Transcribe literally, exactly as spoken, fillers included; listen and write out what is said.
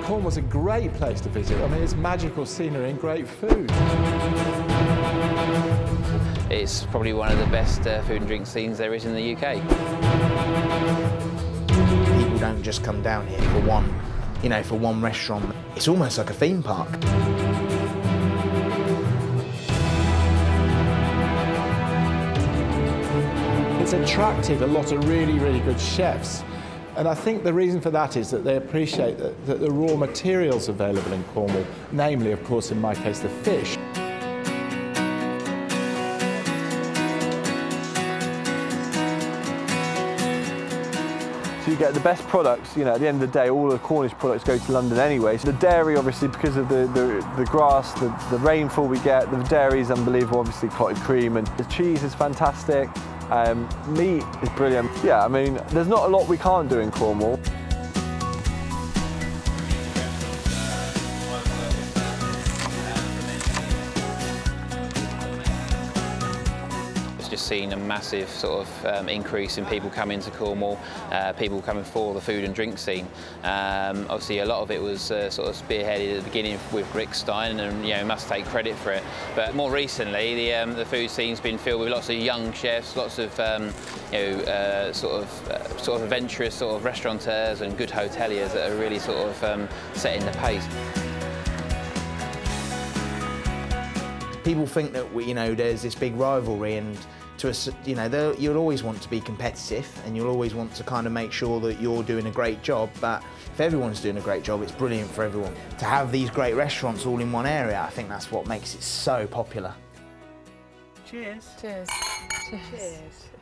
Cornwall's a great place to visit. I mean, it's magical scenery and great food. It's probably one of the best uh, food and drink scenes there is in the U K. People don't just come down here for one, you know, for one restaurant. It's almost like a theme park. It's attracted a lot of really, really good chefs. And I think the reason for that is that they appreciate that, that the raw materials available in Cornwall, namely, of course, in my case, the fish. So you get the best products, you know, at the end of the day, all the Cornish products go to London anyway. So the dairy, obviously, because of the, the, the grass, the, the rainfall we get, the dairy is unbelievable, obviously clotted cream, and the cheese is fantastic. Um, meat is brilliant. Yeah, I mean, there's not a lot we can't do in Cornwall. Just seen a massive sort of um, increase in people coming to Cornwall, uh, people coming for the food and drink scene. Um, obviously, a lot of it was uh, sort of spearheaded at the beginning with Stein, and you know, must take credit for it. But more recently, the um, the food scene's been filled with lots of young chefs, lots of um, you know, uh, sort of uh, sort of adventurous sort of restaurateurs and good hoteliers that are really sort of um, setting the pace. People think that we, you know, there's this big rivalry, and to a, you know, you'll always want to be competitive, and you'll always want to kind of make sure that you're doing a great job. But if everyone's doing a great job, it's brilliant for everyone. To have these great restaurants all in one area, I think that's what makes it so popular. Cheers. Cheers. Cheers. Cheers.